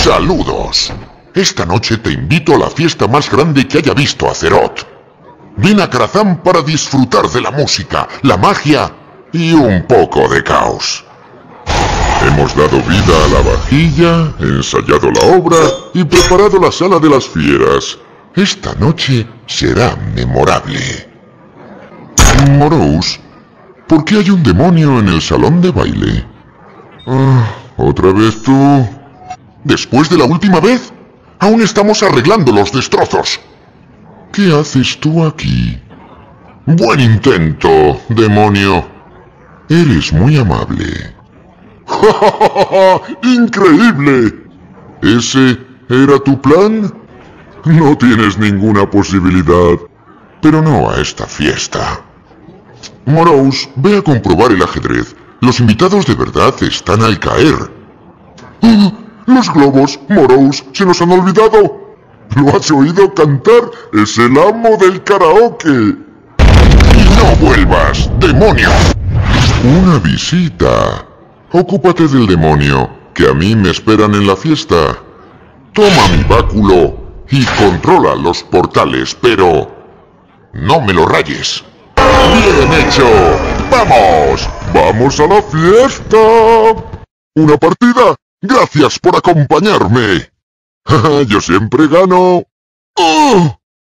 Saludos. Esta noche te invito a la fiesta más grande que haya visto Azeroth. Ven a Karazhan para disfrutar de la música, la magia y un poco de caos. Hemos dado vida a la vajilla, ensayado la obra y preparado la sala de las fieras. Esta noche será memorable. Morous, ¿por qué hay un demonio en el salón de baile? ¿Otra vez tú? ¿Después de la última vez? Aún estamos arreglando los destrozos. ¿Qué haces tú aquí? Buen intento, demonio. Eres muy amable. ¡Ja, ja, ja, ja! ¡Increíble! ¿Ese era tu plan? No tienes ninguna posibilidad. Pero no a esta fiesta. Morous, ve a comprobar el ajedrez. Los invitados de verdad están al caer. ¡Ah! ¡Los globos! Morous, se nos han olvidado. ¿Lo has oído cantar? Es el amo del karaoke. ¡Y no vuelvas, demonio! Una visita. Ocúpate del demonio, que a mí me esperan en la fiesta. Toma mi báculo y controla los portales, pero no me lo rayes. ¡Bien hecho! ¡Vamos! ¡Vamos a la fiesta! ¿Una partida? ¡Gracias por acompañarme! Yo siempre gano. ¡Oh!